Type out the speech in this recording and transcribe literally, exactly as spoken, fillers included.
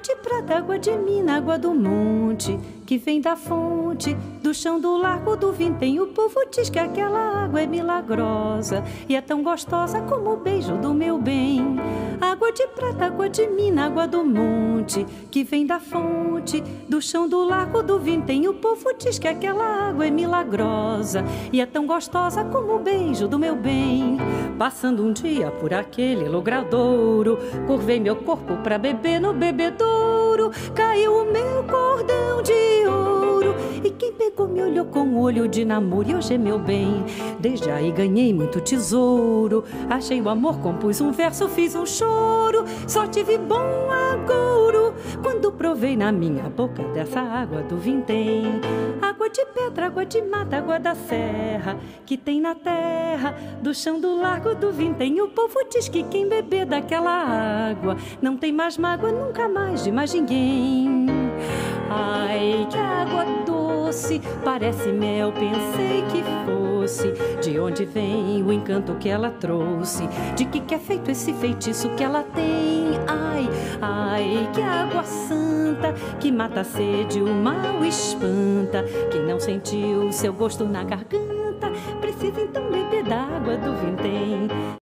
de prata, água de mina, água do monte, que vem da fonte, do chão do largo do vintém. O povo diz que aquela água é milagrosa e é tão gostosa como o beijo do meu bem. Água de prata, água de mina, água do monte, que vem da fonte, do chão do largo do vintém. O povo diz que aquela água é milagrosa e é tão gostosa como o beijo do meu bem. Passando um dia por aquele logradouro, curvei meu corpo pra beber no bebedouro. Caiu o meu cordão de ouro e quem pegou me olhou com o olho de namoro. E hoje é meu bem, desde aí ganhei muito tesouro. Achei o amor, compus um verso, fiz um choro. Só tive bom agouro quando provei na minha boca dessa água do vintém. Água de pedra, água de mata, água da serra, que tem na terra, do chão do largo do vintém. O povo diz que quem beber daquela água não tem mais mágoa nunca mais de mais ninguém. Ai, que água doce, parece mel, pensei que fosse. De onde vem o encanto que ela trouxe? De que que é feito esse feitiço que ela tem? Ai, ai, que água santa, que mata a sede, o mal espanta. Quem não sentiu seu gosto na garganta, precisa então beber da água do vintém.